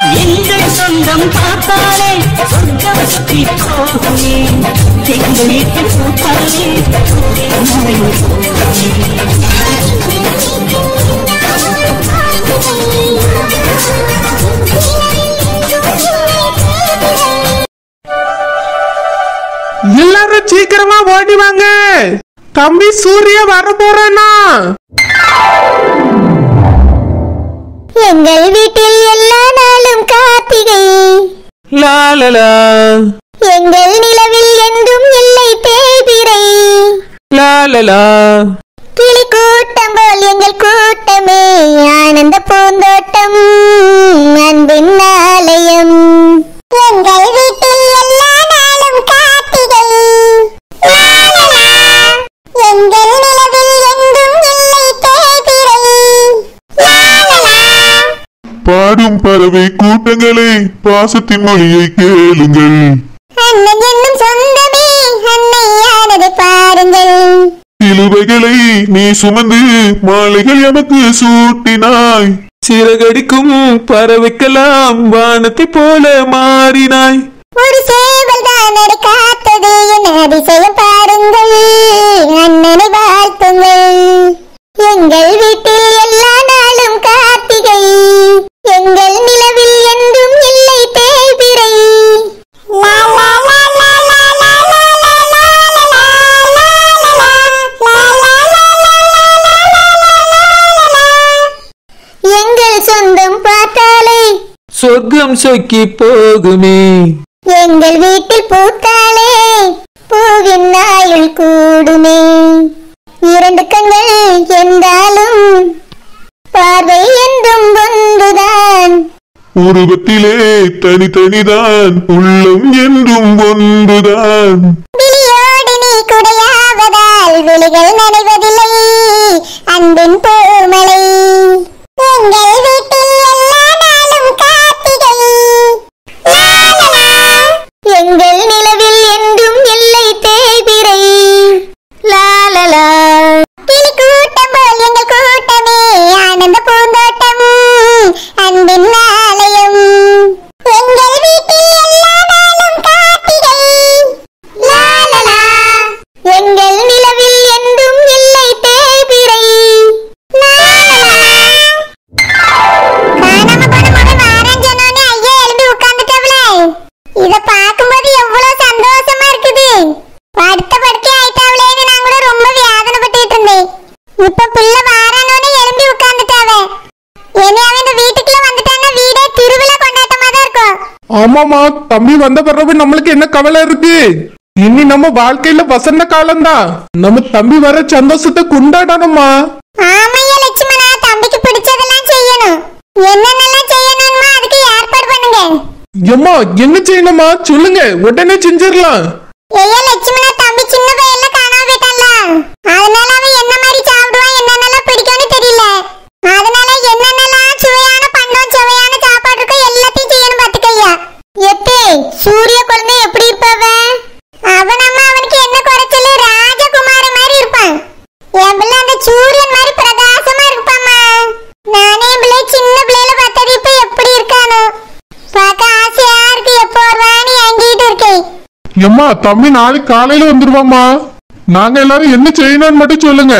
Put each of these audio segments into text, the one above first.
எங்கள் சொந்தம் பார்த்தாலே சொந்தம் சுற்றி போகுமே எங்கள் வீட்டில் பூத்தாலே எல்லாரும் சீக்கிரமா ஓடி வாங்க, தம்பி சூரிய வர போறானா. எங்கள் வீட்டில் எல்லா நாளும் கார்த்திகை லாலலா, எங்கள் நிலவில் என்றும் இல்லை தேய்பிரை லாலலா. கிளி கூட்டம் போல் எங்கள் கூட்டமே ஆனந்த பூந்தோட்டம் அன்பின் ஆலயம். எங்கள் வீட்டில் எல்லா நாளும் கார்த்திகை எங்கள் நிலவில் என்றும் இல்லை தேய்பிரை. பாடும் பறவை கூட்டங்களே பாசத்தின் மொழியை கேளுங்கள். அண்ணன் என்னும் சொந்தமே அன்னையானதை பாருங்கள். சிலுவைகளை நீ சுமந்து மாலைகள் எமக்கு சூட்டினாய். சிறகடிக்கும் பறவைக்கலாம் வானத்தை போல மாறினாய். ஒரு சேவல் தான் அதை காத்தது என் அதிசயம் பாருங்கள். அண்ணனை வாழ்த்துங்கள். எங்கள் வீட்டில் எல்லா நாளும் கார்த்திகை எங்கள் நிலவில் என்றும் இல்லை தேய்பிரை. எங்கள் சொந்தம் பார்த்தாலே சொர்க்கம் சொக்கி போகுமே. எங்கள் வீட்டில் பூத்தாலே பூவின் ஆயுள் கூடுமே. இரண்டு கண்கள் என்றாலும் பார்வை என்றும் ஒன்றுதான். உருவத்திலே தனித்தனிதான் உள்ளம் என்றும் ஒன்றுதான். விழியோடு நீ குடையாவதால் விழிகள் நனைவதில்லை அன்பின் பூமலை. எங்கள் வீட்டில் எல்லா நாளும் கார்த்திகை எங்கள் நிலவில் என்றும் இல்லை தேய்பிரை. லாலலா, கிளி கூட்டம் போல் எங்கள் கூட்டமே ஆனந்த பூந்தோட்டம் அன்பின் ஆலயம். எங்கள் வீட்டில் எல்லா நாளும் கார்த்திகை லாலலா, எங்கள் நிலவில் என்றும் இல்லை தேய்பிரை. காணாம போன மகன் வாரான்னு சொன்னோனே ஐயா எழுந்து உட்கார்ந்துட்டவளே. இத பாக்கும்போது எவ்வளவு சந்தோஷமா இருக்குது. படுத்த படுக்கை ஆயிட்டாவளேன்னு நான் கூட ரொம்ப வேதனைப்பட்டுட்டு இருந்தேன். இப்ப பிள்ளை வாரானோனே எழும்பி உட்கார்ந்துட்டாவ. இனி அவன் இந்த வீட்டுக்குள்ள வந்துட்டான்னா வீடே திருவிழா கொண்டாட்டமா தான் இருக்கும். ஆமாமா, தம்பி வந்த பிறகு நம்மளுக்கு என்ன கவலை இருக்கு? இனி நம்ம வாழ்க்கையில வசந்த காலம் தான். நம்ம தம்பி வர சந்தோஷத்தை கொண்டாடணுமா. ஆமையா லட்சுமணா, தம்பிக்கு பிடிச்சதெல்லாம் செய்யணும். என்னென்னலாம் செய்யணுமா அதுக்கு ஏற்பாடு பண்ணுங்க. எம்மா என்ன செய்யணுமா சொல்லுங்க, உடனே செஞ்சிடலாம். ஐயா லட்சுமணா, தம்பி சின்ன பையன்ல காணாம போயிட்டான்ல. அதனால அவன் என்ன மாதிரி சாப்பிடுவான் என்னென்னலாம் பிடிக்கும்னு தெரியல. அதனால என்னென்னலாம் சுவையான பண்டம் சுவையான சாப்பாடு இருக்கோ எல்லாத்தையும் செய்யணும் பாத்துக்கையா. எத்தே சூரிய குழந்தை எப்படி இருப்பவ? அவன் அம்மா அவனுக்கு என்ன குறைச்சல், ராஜகுமார மாதிரி இருப்பான். என் பிள்ளை அந்த சூரியன் மாதிரி பிரகாசமா இருப்பாமா. நானே பிள்ளை சின்ன பிள்ளைல பார்த்தது இப்ப எப்படி இருக்கானோ பார்க்க ஆசையா இருக்கு. எப்போ வருவான்னு எங்கிட்டு இருக்கேன். எம்மா தம்பி நாளைக்கு காலையில வந்துருவாமா. நாங்க எல்லாரும் என்ன செய்யணும்னு மட்டும் சொல்லுங்க.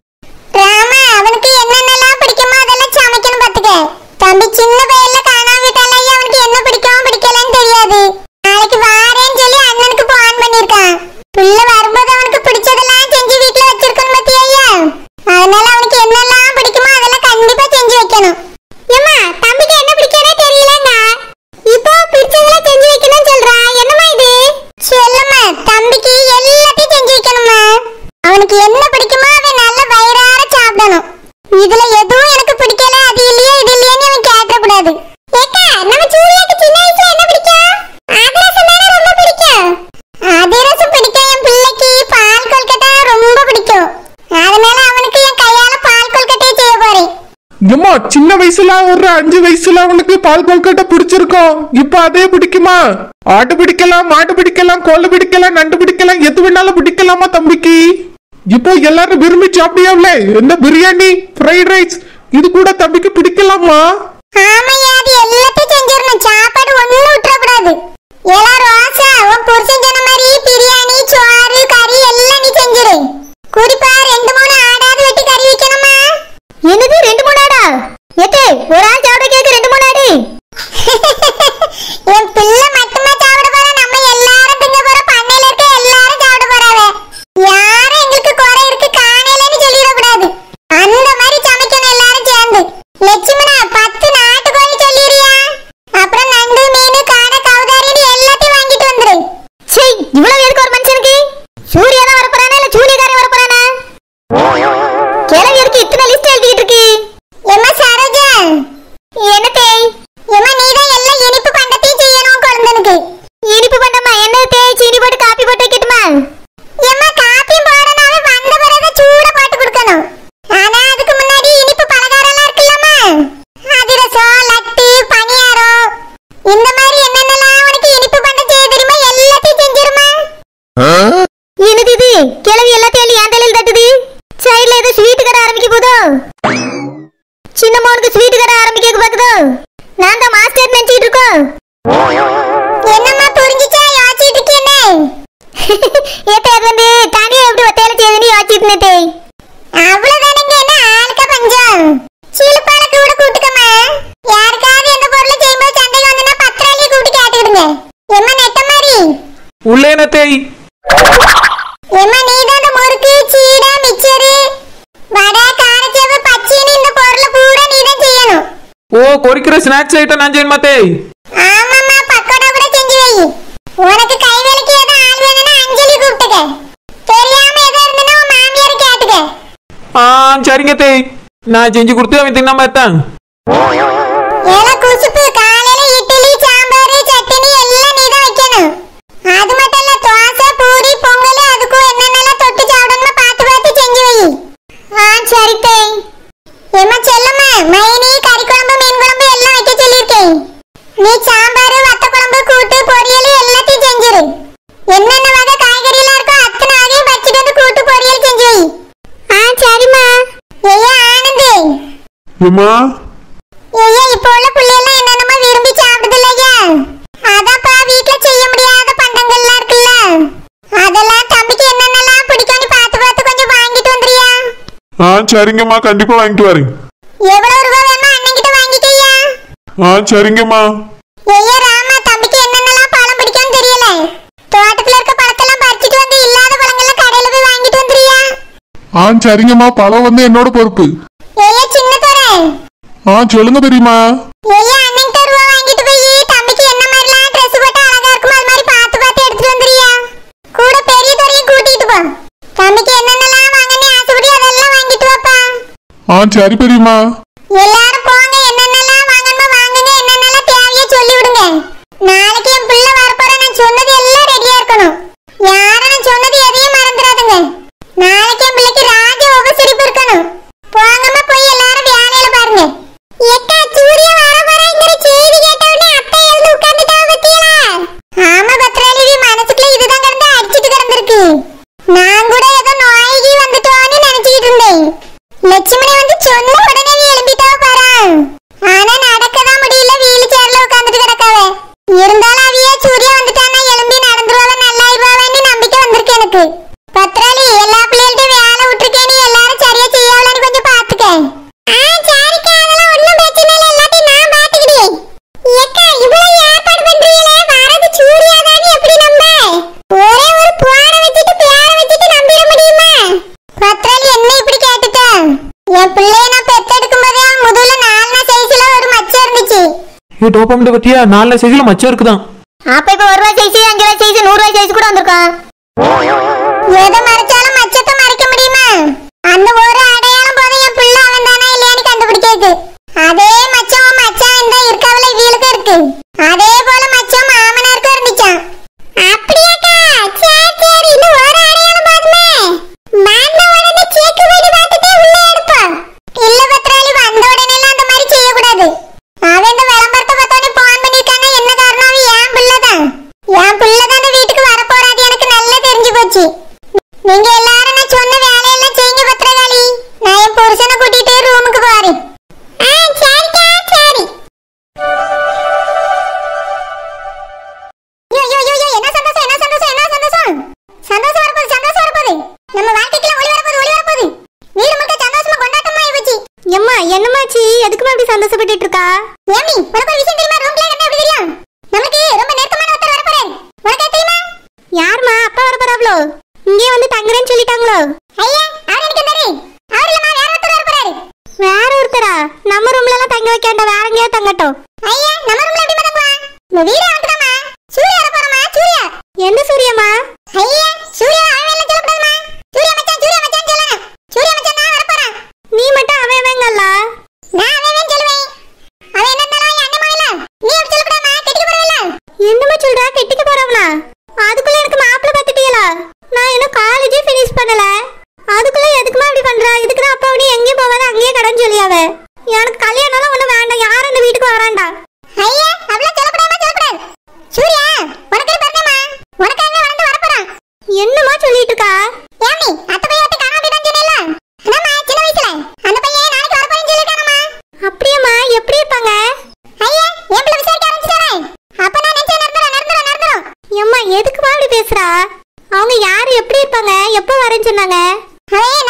ராமா, அவனுக்கு என்னென்னலாம் பிடிக்குமோ அதெல்லாம் சமைக்கணும் பாத்துக்க. தம்பி சின்ன பையன்ல காணாம விட்டாலே அவனுக்கு என்ன பிடிக்கும் பிடிக்கலன்னு தெரியாது. நாளைக்கு வாரேன்னு சொல்லி அண்ணனுக்கு போன் பண்ணிருக்கான். பிள்ளை வரும்போது அவனுக்கு பிடிச்சதெல்லாம் செஞ்சு வீட்டுல வச்சிருக்கணும் பாத்தியா. அதனால அவனுக்கு என்னெல்லாம் பிடிக்குமோ அதெல்லாம் கண்டிப்பா செஞ்சு வைக்கணும். ஏம்மா தம்பிக்கு என்ன பிடிக்கவே தெரியலங்க. இப்போ பிடிச்சதெல்லாம் செஞ்சு வைக்கணும்னு சொல்றா. என்னம்மா இது? சொல்லுமா, தம்பிக்கு எல்லாத்தையும் செஞ்சு வைக்கணுமா. அவனுக்கு என்ன பிடிக்குமோ அவன் நல்ல வயிறார சாப்பிடணும். இதுல எதுவும் எனக்கு பிடிக்கல அது இல்லையே இது இல்லையேன்னு அவன் கேட்கக்கூடாது. ஏக்கா, நம்ம சூர்யாக்கு சின்ன வயசுல என்ன பிடிக்கும்? அதிரசம் தானே ரொம்ப பிடிக்கும். அதிரசம் பிடிக்கும். என் பிள்ளைக்கு பால் கொல்கட்டை ரொம்ப பிடிக்கும். அதனால அவனுக்கு என் கையால பால் கொல்கட்டையை செய்ய போறேன். எம்மா சின்ன வயசுல ஒரு 5 வயசுல அவனுக்கு பால் கொல்கட்டை பிடிச்சிருக்கோம். இப்ப அதே பிடிக்குமா? ஆட்டு பிடிக்கலாம், மாட்டு பிடிக்கலாம், கோழி பிடிக்கலாம், நண்டு பிடிக்கலாம், எது வேணாலும் பிடிக்கலாமா தம்பிக்கு? இப்போ எல்லாரும் விரும்பி சாப்பிடியாவல இந்த பிரியாணி, ஃப்ரைட் ரைஸ் இது கூட தம்பிக்கு பிடிக்கலாமா? ஆமையா, அது எல்லாத்தையும் செஞ்சிரணும். வந்துட்டே. அவ்வளவுதானங்க, என்ன ஆளுக்க பஞ்சம். சீலுப்பால கூட கூட்டுக்கமா. யாருக்காவது எந்த பொருளை செய்யும்போது சண்டைக்கு வந்தா பத்திராளியை கூப்பிட்டு கேட்டுக்கிடுங்க. எம்மா நெட்ட மாதிரி உள்ளேனத்தை எம்மா நீதான் அந்த முறுக்கு சீடா மிச்சரு வடை காரச்சேவு பச்சைன்னு இந்த பொருளை பூரா நீதான் செய்யணும். ஓ பொரிக்கிற ஸ்நாக்ஸ் ஐட்டம் நான் செய்யணுமா தேய்? ஆமாம்மா, பக்கோடா கூட செஞ்சு வை. உனக்கு கை வேலைக்கு ஏதோ ஆள் வேணும்னா அஞ்சலி கூப்பிட்டுக்க. தெரியாம ஏதோ இருந்தனா உன் மாமியாரை கேட்டுக்க. சரிங்க தேய், நான் செஞ்சு கொடுத்து அவன் தின்னாம இருக்கான். ஏல குசுப்பு, காலையில இட்லி சாம்பார் சட்னி எல்லாம் நீதான் வைக்கணும். அது மட்டும் இல்ல, தோசை பூரி பொங்கல் அதுக்கும் என்னென்னலாம் தொட்டு சாப்பிடணும்னு பார்த்து பார்த்து செஞ்சு வை. சரி தேய். ஏம்மா செல்லம்மா, மைனி கறி குழம்பு மீன் குழம்பு எல்லாம் வைக்க சொல்லியிருக்கேன். நீ சாம்பார் வத்த குழம்பு கூட்டு பொரியல் எல்லாத்தையும் செஞ்சிரு. என்னென்ன வகை காய்கறி எல்லாம் இருக்கோ அத்தனை வகையும் வச்சுட்டு வந்து கூட்டு பொரியல் செஞ்சு வை. சரிம்மா. ஐயா ஆனந்தி. ஏம்மா ஐயா, இப்போ உள்ள பிள்ளைலாம் என்னென்னமோ விரும்பி சாப்பிடுது இல்லையா? அதான்ப்பா வீட்டுல செய்ய முடியாத பண்டங்கள்லாம் இருக்குல்ல, அதெல்லாம் தம்பிக்கு என்னென்னலாம் பிடிக்கும்னு பார்த்து பார்த்து கொஞ்சம் வாங்கிட்டு வந்துறியா? சரிங்கம்மா, கண்டிப்பா வாங்கிட்டு வரேன். எவ்வளவு ரூபா வேணுமோ அண்ணன்கிட்ட வாங்கிக்கையா? சரிங்கம்மா. ஐயா ராமா, தம்பிக்கு என்னென்னலாம் பழம் பிடிக்கும்னு தெரியல. தோட்டத்துல இருக்க பழத்தெல்லாம் பறிச்சிட்டு வந்து இல்லாத பழங்கள்லாம் கடையில போய் வாங்கிட்டு வந்துறியா? சரிங்கம்மா, பழம் வந்து என்னோட பொறுப்பு. ஐயா சின்ன தோரே. சொல்லுங்க பெரியம்மா. ஐயா அண்ணன்கிட்ட ரூபா வாங்கிட்டு போய் தம்பிக்கு என்ன மாதிரிலாம் ட்ரெஸ் போட்டா அழகா இருக்குமோ அது மாதிரி பார்த்து பார்த்து எடுத்துட்டு வந்துறியா? கூட பெரிய தோரையும் கூட்டிட்டு போ. தம்பிக்கு என்னென்னலாம் வாங்கன்னு ஆசைப்படி அதெல்லாம் வாங்கிட்டு வாப்பா. சரி பெரியம்மா. எல்லாரும் போங்க, என்னென்னலாம் வாங்கணுமோ வாங்குங்க, என்னென்னலாம் தேவையோ சொல்லி விடுங்க. நாளைக்கு என் பிள்ளை வரப்போற, நான் சொன்னது எல்லாம் ரெடியா இருக்கணும். யாரும் நான் சொன்னது எதையும் மறந்துடாதுங்க. நாளைக்கு என் பிள்ளைக்கு ராஜ உபசரிப்பு இருக்கணும். போங்கம்மா, போய் எல்லாரும் வேலையில பாருங்க. ஏக்கா சூரிய வரப்போறங்கிற செய்தி கேட்ட உடனே அத்தை எழுந்து உட்கார்ந்துட்டா பத்தியலா? ஆமா பத்ராலி, மனசுக்குள்ள இதுதான் கிடந்து அடிச்சிட்டு கிடந்திருக்கு. நான் கூட ஏதோ நோய்க்கு வந்துட்டோன்னு நினைச்சுக்கிட்டு இருந்தேன். லட்சுமணி வந்து சொன்ன உடனே எழும்பிட்டா பாரு. ஆனா நடக்கதான் முடியல, வீல் சேர்ல உட்கார்ந்துட்டு கிடக்காவ. இருந்தாலும் அவிய சூர்யா வந்துட்டானா எழும்பி நடந்துருவாவ, நல்லாயிருவாவன்னு நம்பிக்கை வந்திருக்கு எனக்கு. பத்ராலி, எல்லா பிள்ளைகள்ட்ட வேலை விட்டுருக்கேன், நீ எல்லாரும் சரியா செய்யலான்னு கொஞ்சம் பாத்துக்க. சரிக்கா, அதெல்லாம் ஒண்ணும் பிரச்சனை இல்ல, எல்லாத்தையும் நான் பாத்துக்கிட்டேன். ஏக்கா இவ்வளவு ஏற்பாடு பண்றீங்களே, வரது சூர்யா தானே, எப்படி நம்ப? ஒரே ஒரு போன வச்சுட்டு பேர வச்சுட்டு நம்பிட முடியுமா? பத்ராலி என்ன இப்படி கேட்டுட்ட? என் பிள்ளைய நான் பெத்தெடுக்கும் போதே முதல்ல 4 சைஸ்ல ஒரு மச்சம் இருந்துச்சு. டோப்பம் பத்தியா 4 சைஸ்ல மச்சம் இருக்குதான். அப்ப இப்ப 1 ரூபாய் சைஸ் 5 ரூபாய் சைஸ் 100 ரூபாய் சைஸ் கூட வந்திருக்கான். எதை மறைச்சாலும் மச்சத்தை மறைக்க முடியுமா? அந்த ஒரு அடையாளம் போதும் என் பிள்ளை அவன் தானா இல்லையான்னு கண்டுபிடிக்கிறது. அதே மச்சம் மச்சான் இந்த இருக்காவல வீலுக்கு இருக்கு. அதே போல மச்சம் மாமனாருக்கு இருந்துச்சான். அப்படியாக்கா? சரி சரி, இன்னும் ஒரு அடையாளம் போதுமே. வந்த உடனே செக் பண்ணி பார்த்துட்டே உள்ள எடுப்போம். இல்ல பத்ராலி, வந்த உடனே எல்லாம் அந்த மாதிரி செய்யக்கூடாது. அவன் இந்த விளம்பரத்தை பார்த்தோன்னே போன் பண்ணிருக்கானா, என்ன காரணம்? அவன் என் பிள்ளைதான். என் பிள்ளைதான் அந்த வீட்டுக்கு வரப்போறாது, எனக்கு நல்லா தெரிஞ்சு போச்சு. நீங்க எல்லாரும் நான் சொன்ன வேலையெல்லாம் செய்யுங்க பத்ரகாளி. நான் என் புருஷனை கூட்டிட்டு ரூமுக்கு போறேன். சரிக்கா சரி. என்ன சந்தோஷம், என்ன சந்தோஷம், என்ன சந்தோஷம். சந்தோஷம் வரப்போகுது, சந்தோஷம் வரப்போகுது. நம்ம வாழ்க்கைக்குள்ள ஒளி வரப்போகுது, ஒளி வரப்போகுது. நீ மட்டும் சந்தோஷமா கொண்டாட்டமா ஆயிடுச்சு. எம்மா என்னமாச்சு, எதுக்குமா அப்படி சந்தோஷப்பட்டுட்டு இருக்கா? ஏமி, உனக்கு ஒரு விஷயம் தெரியுமா? ரூம்ல என்ன எப்படி தெரியும்? நமக்கு ரொம்ப நெருக்கமான ஒருத்தர் வரப்போறாரு. உனக்கு தெரியுமா? யாருமா? அப்பா வரப்போறாங்களோ? இங்கே வந்து தங்குறேன்னு சொல்லிட்டாங்களோ? ஐயா, அவர் எனக்கு தெரியும். அவர் இல்லமா, வேற ஒருத்தர் வரப்போறாரு. வேற ஒருத்தரா? நம்ம ரூம்ல எல்லாம் தங்க வைக்க வேண்டாம், வேற எங்கேயாவது தங்கட்டும். ஐயா, நம்ம ரூம்ல எப்படி தங்குவா? இந்த வீடு அவன்தாமா. சூர்யா வரப்போறமா? சூர்யா. எந்த சூர்யாமா? ஐயா, சூர்யா அவன் எல்லாம் சொல்லக்கூடாதுமா. சூர்யா மச்சான் சொல்லணும். சூர்யா மச்சான் தான் வரப்போறான். நீ மட்டும் அவன்ங்கல்ல. நான் அவன் சொல்லுவேன். அவன் என்னன்னாலும் அண்ணன் மகள. நீ அப்படி சொல்லக்கூடாமா, கெட்டிக்க போறவள. என்னமா சொல்றா, கெட்டிக்க போறவளா? அதுக்குள்ள எனக்கு மாப்பிள்ளை பார்த்துட்டீங்களா? நான் இன்னும் காலேஜே ஃபினிஷ் பண்ணல. அதுக்குள்ள எதுக்குமா இப்படி பண்றா? இதுக்கு அப்பா நீ எங்கேயும் போகாத, அங்கேயே கடன் சொல்லியாவ. எனக்கு கல்யாணம்லாம் ஒண்ணு வேண்டாம், யாரும் இந்த வீட்டுக்கு வராண்டா. ஐயா, அவ்வளவு சொல்லக்கூடாமா, சொல்லக்கூடாது. சூர்யா, உனக்கு பிறந்தமா, உனக்கு அங்க வந்து வரப்போறான். என்னமா சொல்லிட்டு இருக்கா? ஏமி, அத்தை பையன் விட்டு காணாம போயிட்டான்னு சொன்னேல்ல? அதாம்மா, சின்ன வயசுல அந்த பையன் நாளைக்கு வரப்போறேன்னு சொல்லிட்டானம்மா. அப்படியேம்மா, எப்படி இருப்பாங்க? ஐயா, என் பிள்ளை விசாரிக்க ஆரம்பிச்சிட்டாரே. அப்ப நான் நினைச்சேன் நடந்துரும். எம்மா, எதுக்குமா இப்படி பேசுறா? அவங்க யாரு, எப்படி இருப்பாங்க, எப்போ வரேன்னு சொன்னாங்க? அவன்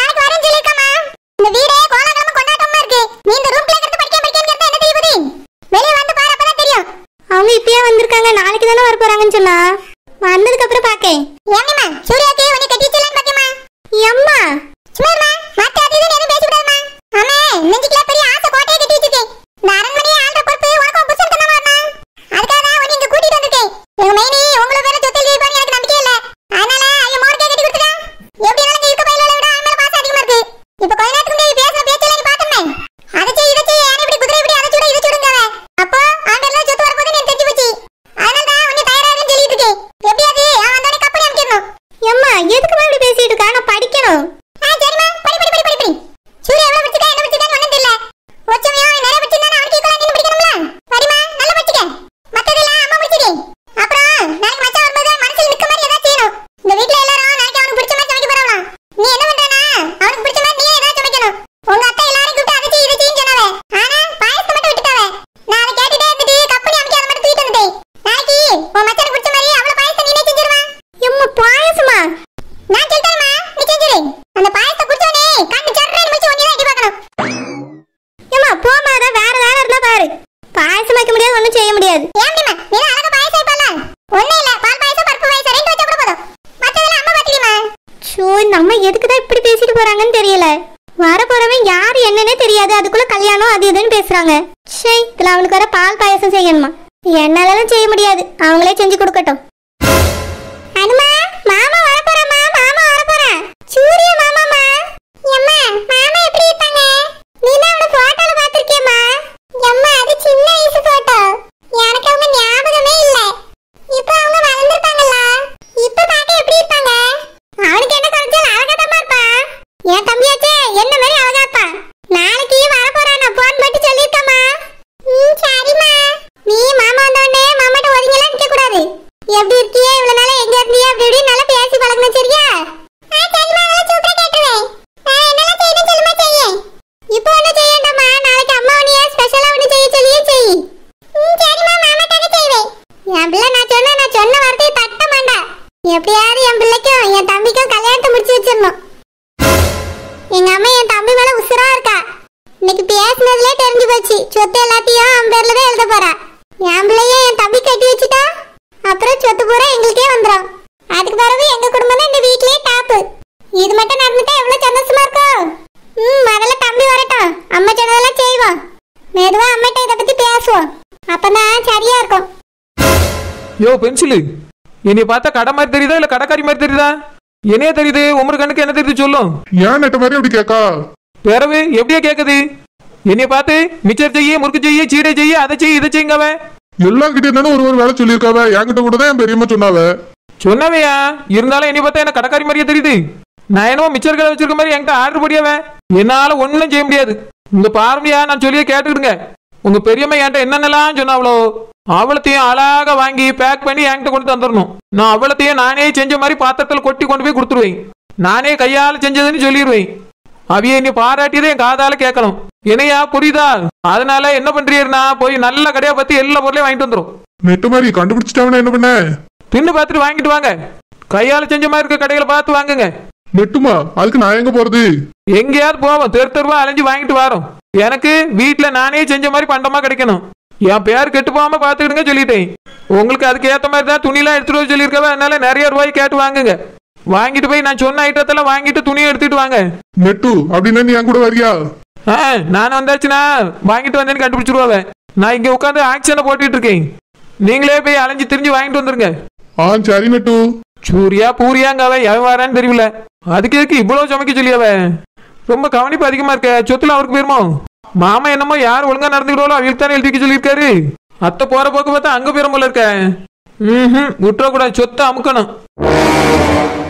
இப்பயே வந்திருக்காங்க, நாளைக்கு தானே வர போறாங்கன்னு சொன்னா. வந்ததுக்கு அப்புறம் பாக்கேன். ஏம்மா சூர்யாக்கு உன்னை கட்டி வச்சலாம் பாக்கேம்மா. அம்மா சும்மாமா மாத்த அதுன்னு எதுவும் பேசி விடாதம்மா. ஆமா நெஞ்சுக்குள்ள பெரிய ஆசை கோட்டையை கட்டி வச்சிருக்கேன். இந்த அரண்மனையை ஆள்ற பொறுப்பு உனக்கு புதுசா இருக்கமா வரணும். அதுக்காக தான் உன்னை இங்க கூட்டிட்டு வந்திருக்கேன். எங்க மைனி உங்கள பேர சொத்தில் வைப்பான்னு எனக்கு நம்பிக்கை இல்ல. அதனால ஐயோ மோர்க்கே கட்டி கொடுத்துட்டா. எப்படி இருந்தாலும் இருக்க பையில விட அவன் மேல பாசம் அதிகமா இருக்கு. இப்ப கொஞ்ச நேரத்துக்கு முன்னாடி பேசின பேச்செல்லாம் நீ பார்த்தமே. அதை செய் இதை செய் ஏன் இப்படி குதிரை இப்படி அதை சுட இதை சுடுங்க. அப்போ ஆண்டர்ல சொத்து வரப்போது நீ தெரிஞ்சு போச்சு. அதனால தான் உன்னை தயாராகன்னு சொல்லிட்டு இருக்கேன். எப்படியாவது அவன் வந்தோடனே கப்படி அனுப்பிடணும். அம்மா எதுக்கு இப்படி பேசிட்டு இருக்கா? நான் படிக்கணும். சரிம்மா படி. சூர்யா எவ்வளவு படிச்சிருக்கா என்ன படிச்சிருக்கான்னு ஒண்ணும் தெரியல. ஒச்சமையா நிறைய படிச்சிருந்தா அவனுக்கு ஈக்குவலா நீ படிக்கணும்ல. படிமா நல்லா படிச்சுக்க. மத்ததெல்லாம் அம்மா படிச்சிருக்கேன். அப்புறம் நாளைக்கு மச்சான் வரும்போது மனசுல நிக்க மாதிரி ஏதாவது செய்யணும். இந்த வீட்ல எல்லாரும் நாளைக்கு அவனுக்கு பிடிச்ச மாதிரி சமைக்க போறாங்களாம். நீ என்ன பண்றனா அவனுக்கு பிடிச்ச மாதிரி நீ ஏதாவது சமைக்கணும். உங்க அத்தை எல்லாரும் கூப்பிட்டு அதை செய் இதை செய்யின்னு சொன்னாவே. ஆனா பாயசத்தை மட்டும் விட்டுட்டாவே. நான் அதை கேட்டுட்டே இருந்துட்டு கப்பனி அமைக்க அதை மட்டும் தூக்கிட்டு வந்துட்டேன். நாளைக்கு உன் மச்சானுக்கு பிடிச்ச மாதிரி அவ்வளவு பாயசத்தை நீனே செஞ்சிருவா. எம்மா பாயசமா? நான் சொல்றேன்மா நீ செஞ்சிரு. அந்த பாயசத்தை குடிச்சோனே கண்ணு சர்றேன்னு முடிச்சு ஒண்ணே அடி பார்க்கணும். ஏம்மா போமா அத வேற இருந்தா பாரு. பாயசம் வைக்க முடியாது ஒண்ணும் செய்ய முடியாது. ஏம்மா நீ அழகா பாயசம் வைப்பல. ஒண்ணே இல்ல பால் பாயசம் பருப்பு பாயசம் ரெண்டு வச்சா கூட போதும். மத்ததெல்லாம் அம்மா பாத்துக்கிமா. ஷோ நம்ம எதுக்கு தான் இப்படி பேசிட்டு போறாங்கன்னு தெரியல. வர போறவன் யாரு என்னன்னே தெரியாது. அதுக்குள்ள கல்யாணம் அது இதுன்னு பேசுறாங்க. சே இதுல அவனுக்கு வர பால் பாயசம் செய்யணுமா? என்னாலலாம் செய்ய முடியாது. அவங்களே செஞ்சு கொடுக்கட்டும். அனுமா மாமா வர போறாமா. மாமா வர போறான். சூர்யா மாமாமா. அம்மா மாமா எப்படி இருப்பாங்க? நீ தான் அவன போட்டோல பாத்திருக்கேம்மா. அம்மா அது சின்ன வயசு போட்டோ. எனக்கு அவங்க ஞாபகமே இல்ல. இப்போ அவங்க வளர்ந்துட்டாங்கல. இப்போ பார்க்க எப்படி இருப்பாங்க? அவனுக்கு என்ன குறைச்சல் அழகா தான் இருப்பான். என் தம்பியாச்சே என்ன மாதிரி அழகா இருப்பான். நாளைக்கு வர போறான். நான் போன் பண்ணி சொல்லிருக்கேம்மா. சரிம்மா. நீ மாமா வந்தோடனே மாமாட்ட ஒதுங்கலாம் நிக்க கூடாது. எப்படி இருக்கியே இவ்வளவு நாளா எங்க இருந்தியே அப்படி இப்படி நல்லா பேசி பழகணும் சரியா? சரிம்மா நல்லா சூப்பரா கேட்டுறேன். நான் என்னெல்லாம் செய்யணும் சொல்லுமா செய்யேன். இப்போ ஒண்ணு செய்யண்டாமா. நாளைக்கு அம்மா உன்னைய ஸ்பெஷலா ஒண்ணு செய்ய சொல்லியே செய். சரிம்மா மாமாட்டாக செய்வேன். என் பிள்ளை நான் சொன்ன வார்த்தையை தட்ட மாட்டா. எப்படியாவது என் பிள்ளைக்கும் என் தம்பிக்கும் கல்யாணத்தை முடிச்சு வச்சிடணும். எங்க அம்மா என் தம்பி மேல உசுரா இருக்கா. இன்னைக்கு பேசினதுலே தெரிஞ்சு போச்சு. சொத்து எல்லாத்தையும் அவன் பேர்ல தான் எழுத போறா. என் பிள்ளைய என் தம்பி கட்டி வச்சுட்டா அப்புறம் சொத்து பூரா எங்களுக்கே வந்துடும். அதுக்கு பிறகு எங்க குடும்பம் தான் இந்த வீட்லயே டாப்பு. இது மட்டும் நடந்துட்டா எவ்வளவு சந்தோஷமா இருக்கும். முதல்ல தம்பி வரட்டும். அம்மா சொன்னதெல்லாம் செய்வோம். மெதுவா அம்மாட்ட இதை பத்தி பேசுவோம். அப்பதான் சரியா இருக்கும். யோ பென்சிலு என்னைய பார்த்தா கடை மாதிரி தெரியுதா இல்ல கடைக்காரி மாதிரி தெரியுதா? என்னைய தெரியுது. உமரு கண்ணுக்கு என்ன தெரியுது சொல்லும். ஏன் நெட்ட மாதிரி அப்படி கேக்கா? பிறவு எப்படியா கேக்குது? என்னைய பார்த்து மிச்சர் செய்ய முறுக்கு செய்ய சீடை செய்ய அதை செய்ய இதை செய்யுங்க. அவன் எல்லார்கிட்ட இருந்தாலும் ஒரு வேலை சொல்லியிருக்காவ. என்கிட்ட கூட தான் என் பெரியம்மா சொன்னாவ. சொன்னவையா இருந்தாலும் என்னைய பார்த்தா என்ன கடைக்காரி மாதிரியே தெரியுது. நான் என்னவோ மிச்சர் கடை வச்சிருக்க மாதிரி என்கிட்ட ஆர்டர் படியாவன். என்னால ஒன்னும் செய்ய முடியாது. உங்க பாரம்பரியா நான் சொல்லியே கேட்டுக்கிடுங்க. உங்க பெரியம்மா என்கிட்ட என்னென்னலாம் சொன்னாவளோ அவளத்தையும் அழகா வாங்கி பேக் பண்ணி என்கிட்ட கொண்டு தந்துடணும். நான் அவளத்தையும் நானே செஞ்ச மாதிரி பாத்திரத்துல கொட்டி கொண்டு போய் கொடுத்துருவேன். நானே கையால செஞ்சதுன்னு சொல்லிடுவேன். அவைய என்னை பாராட்டியதே என் காதால கேட்கணும். என்னையா புரியுதா? அதனால என்ன பண்றீர்னா போய் நல்ல கடையா பத்தி எல்லா பொருளையும் வாங்கிட்டு வந்துடும். நெட்ட மாதிரி கண்டுபிடிச்சிட்டாவனா என்ன பண்ண? தின்னு பார்த்துட்டு வாங்கிட்டு வாங்க. கையால செஞ்ச மாதிரி இருக்க கடைகளை பார்த்து வாங்குங்க. நெட்டுமா அதுக்கு நான் எங்க போறது? எங்கேயாவது போவோம். தெருவா அலைஞ்சு வாங்கிட்டு வரோம். எனக்கு வீட்டுல நானே செஞ்ச மாதிரி பண்டமா கிடைக்கணும். என் பேர் கெட்டு போகாம பாத்துக்கிடுங்க சொல்லிட்டேன். உங்களுக்கு அதுக்கு ஏத்த மாதிரி தான் துணியெல்லாம் எடுத்துட்டு வர சொல்லியிருக்கவா. அதனால நிறைய ரூபாய் கேட்டு வாங்குங்க. வாங்கிட்டு போய் நான் சொன்ன ஐட்டத்தெல்லாம் வாங்கிட்டு துணியை எடுத்துட்டு வாங்க. நெட்டு அப்படின்னா நீ என் கூட வரியா? நான் வந்தாச்சுன்னா வாங்கிட்டு வந்தேன்னு கண்டுபிடிச்சிருவாங்க. நான் இங்க உட்காந்து ஆக்ஷனை போட்டுட்டு இருக்கேன். நீங்களே போய் அலைஞ்சு திரிஞ்சு வாங்கிட்டு வந்துருங்க. சரி நெட்டு. சூரியா பூரியாங்க அவ எவன் வரான்னு தெரியல. அதுக்கு எதுக்கு இவ்வளவு சமைக்க சொல்லியாவ? ரொம்ப கவனிப்பு அதிகமா இருக்க. சொத்துல அவருக்கு போயிருமோ? மாமா என்னமோ யார் ஒழுங்கா நடந்துக்கிட்டோளோ அவங்களுக்கு தானே எழுதிக்க சொல்லியிருக்காரு. அத்தை போற போக்கு பார்த்தா அங்க போயிரும் போல இருக்க. விட்டுற கூடாது. சொத்தை அமுக்கணும்.